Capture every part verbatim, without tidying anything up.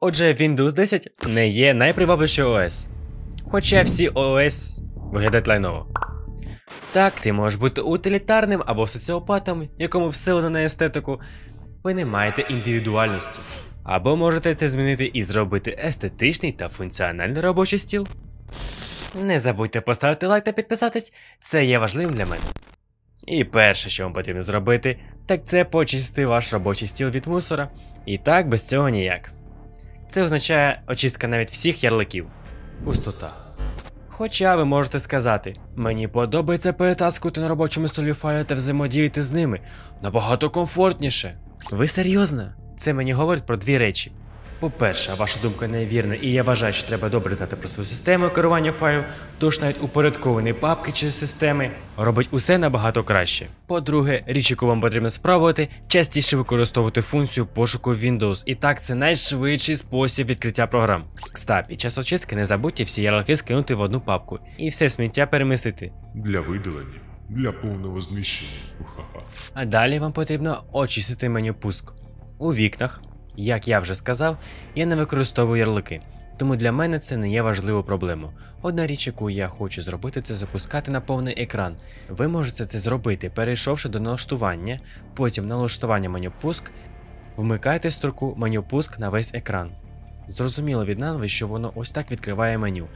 Отже, Windows десять не є найпривабливіший о ес. Хоча всі о ес виглядають лайново. Так, ти можеш бути утилітарним або соціопатом, якому все одно на естетику. Ви не маєте індивідуальності. Або можете це змінити і зробити естетичний та функціональний робочий стіл. Не забудьте поставити лайк та підписатись, це є важливим для мене. І перше, що вам потрібно зробити, так це почистити ваш робочий стіл від мусора. І так, без цього ніяк. Це означає очистка навіть всіх ярликів. Пустота. Хоча ви можете сказати, мені подобається перетаскувати на робочому столі файли та взаємодіяти з ними. Набагато комфортніше. Ви серйозно? Це мені говорить про дві речі. По-перше, ваша думка невірна, і я вважаю, що треба добре знати про свою систему керування файлів, тож навіть упорядковані папки чи системи робить усе набагато краще. По-друге, річ, яку вам потрібно спробувати, частіше використовувати функцію пошуку Windows, і так це найшвидший спосіб відкриття програм. Кстати, під час очистки не забудьте всі ярлики скинути в одну папку і все сміття перемістити. Для видалення, для повного знищення. Уха-ха. А далі вам потрібно очистити меню пуск. У вікнах, як я вже сказав, я не використовую ярлики, тому для мене це не є важливою проблемою. Одна річ, яку я хочу зробити, це запускати на повний екран. Ви можете це зробити, перейшовши до налаштування, потім налаштування меню пуск, вмикайте строку меню пуск на весь екран. Зрозуміло від назви, що воно ось так відкриває меню.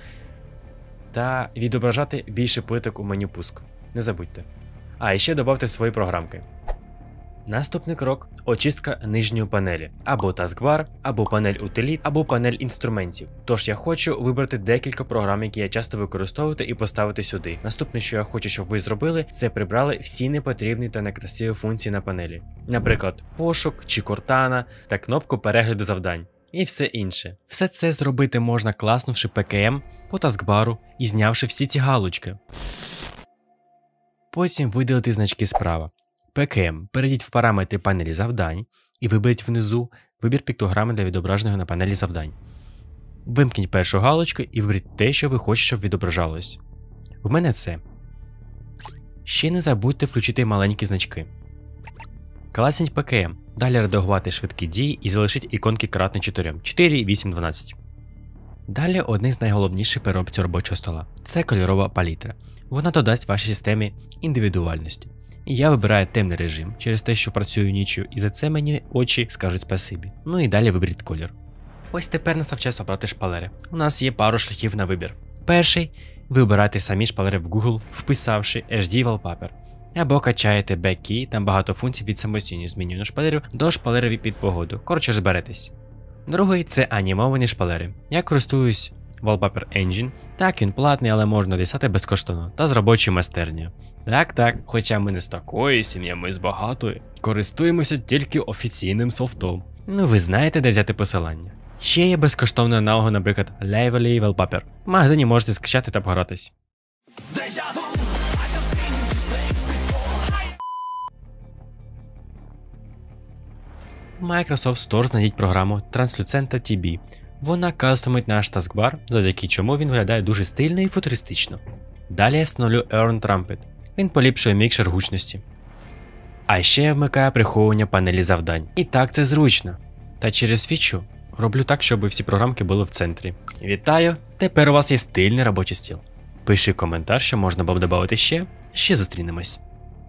Та відображати більше плиток у меню пуск. Не забудьте. А, і ще додавте свої програмки. Наступний крок – очистка нижньої панелі, або таскбар, або панель утиліт, або панель інструментів. Тож я хочу вибрати декілька програм, які я часто використовую, і поставити сюди. Наступне, що я хочу, щоб ви зробили, це прибрали всі непотрібні та некрасиві функції на панелі. Наприклад, пошук чи Cortana та кнопку перегляду завдань. І все інше. Все це зробити можна, класнувши пі ке ем по таскбару і знявши всі ці галочки. Потім видалити значки справа. пі ке ем. Перейдіть в параметри панелі завдань і виберіть внизу вибір піктограми для відображеного на панелі завдань. Вимкніть першу галочку і виберіть те, що ви хочете, щоб відображалось. В мене це. Ще не забудьте включити маленькі значки. Класніть пі ке ем. Далі редагувати швидкі дії і залишіть іконки кратне чотирьом. чотири, вісім, дванадцять. Далі одне з найголовніших переробців робочого стола. Це кольорова палітра. Вона додасть вашій системі індивідуальності. І я вибираю темний режим через те, що працюю ніччю, і за це мені очі скажуть спасибі. Ну і далі виберіть колір. Ось тепер настав час обрати шпалери. У нас є пару шляхів на вибір. Перший – ви обираєте самі шпалери в Google, вписавши ейч ді Wallpaper. Або качаєте Backey, там багато функцій від самостійного змінювання шпалерів до шпалерів під погоду. Коротше, зберетесь. Другий – це анімовані шпалери. Я користуюсь Wallpaper Engine. Так, він платний, але можна дістати безкоштовно та з робочої майстерні. Так, так, хоча ми не з такої сім'ї, ми з багатої. Користуємося тільки офіційним софтом. Ну ви знаєте, де взяти посилання. Ще є безкоштовний аналог, наприклад, Lively Wallpaper. В магазині можете скачати та погратись. В Microsoft Store знайдіть програму Translucenta ті бі. Вона кастомить наш таскбар, завдяки чому він виглядає дуже стильно і футуристично. Далі я встановлю Earn Trumpet. Він поліпшує мікшер гучності. А ще я вмикаю приховування панелі завдань. І так це зручно. Та через фічу роблю так, щоб всі програмки були в центрі. Вітаю! Тепер у вас є стильний робочий стіл. Пиши коментар, що можна було б додати ще. Ще зустрінемось.